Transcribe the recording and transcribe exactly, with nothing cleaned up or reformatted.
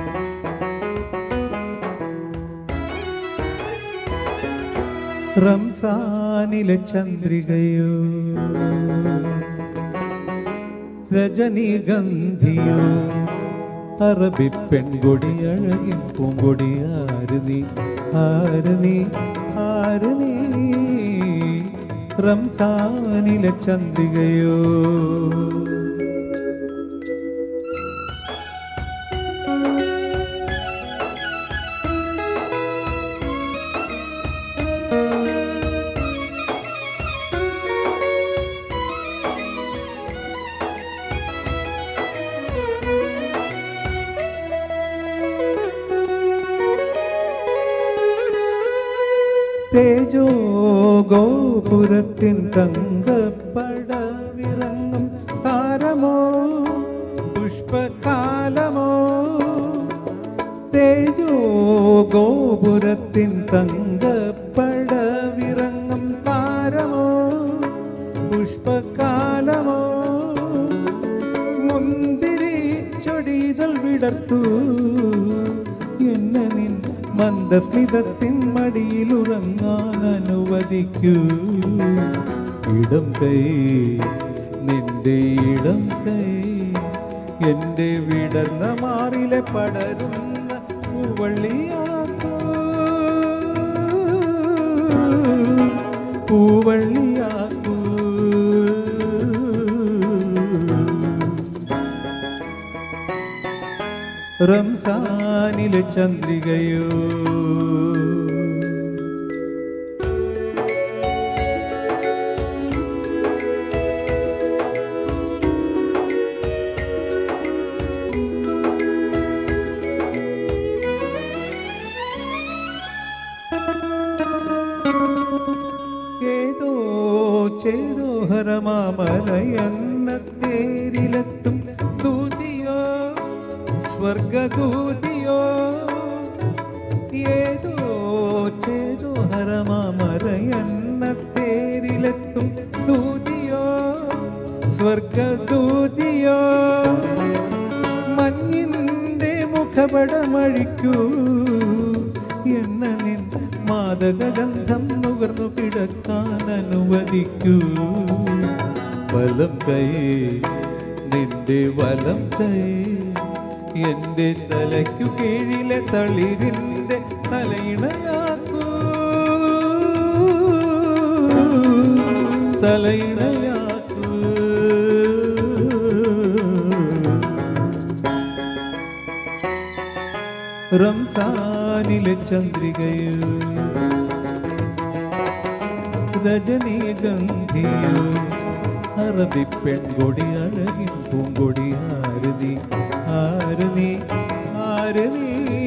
റംസാനിലെ ചന്ദ്രികയോ രജനീഗന്ധിയോ അറബി പെൺകൊടി അഴകിൻ പൂങ്കൊടി ആര് നീ ആര് നീ ആര് നീ റംസാനിലെ ചന്ദ്രികയോ തേജോ ഗോപുരത്തിൻ തങ്കപ്പടവിറങ്ങും താരമോ പുഷ്പകാലമോ തേജോ ഗോപുരത്തിൻ തങ്കപ്പടവിറങ്ങും താരമോ പുഷ്പകാലമോ മുന്തിരി ചൊടികൾ വിടർത്തു എന്നെ നിൻ മന്ദസ്മിതത്തിൻ മടിയിലുറങ്ങാൻ അനുവദിക്കൂ ഇടം കൈ നിന്റെ ഇടം കൈ എൻ്റെ വിടർന്ന മാറിലെ പടരുന്ന പൂവള്ളിയാക്കൂ പൂവള്ളിയാക്കൂ റംസാനിലെ ചന്ദ്രികയോ ഏതോ ചേതോ ഹരമാമലയെന്ന തേരിലെത്തും ദൂതിയോ സ്വർഗദൂതിയോ ഏതോ ചേതോ ഹരമാമലയെന്ന തേരിലെത്തും ദൂതിയോ സ്വർഗദൂതിയോ മഞ്ഞിൻ്റെ മുഖപടമഴിക്കൂ എന്ന നിൻ മാദകഗന്ധം നുകർന്നു കിടക്കാൻ അനുവദിക്കൂ വലം കൈ നിന്റെ വലം കൈ എൻ്റെ തലയ്ക്കു കീഴിലെ തളിരിൻ്റെ തലയിണയാക്കൂ തലയിണയാക്കൂ റംസാനിലെ ചന്ദ്രികയോ രജനീഗന്ധിയോ അറബി പെൺകൊടി അഴകിൻ പൂങ്കൊടി ആര് നീ ആര് നീ ആര് നീ